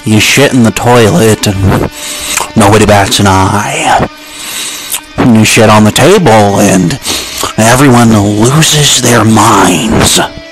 You shit in the toilet and nobody bats an eye. You shit on the table and everyone loses their minds.